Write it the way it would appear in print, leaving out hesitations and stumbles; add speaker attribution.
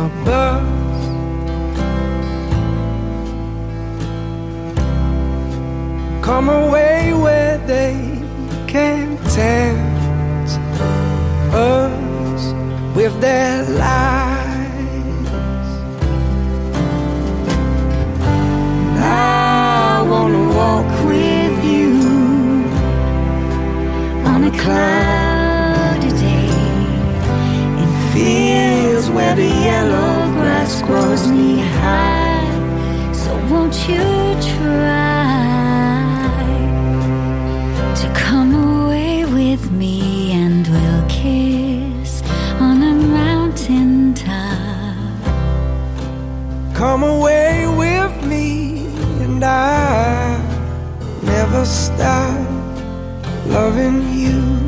Speaker 1: a bus. Come away where they can't tempt us with their lies. And I wanna walk with you on a cloudy day in fields where the yellow grass grows knee high. So won't you try to come away with me, and we'll kiss on a mountain top. Come away with me and I never stop loving you.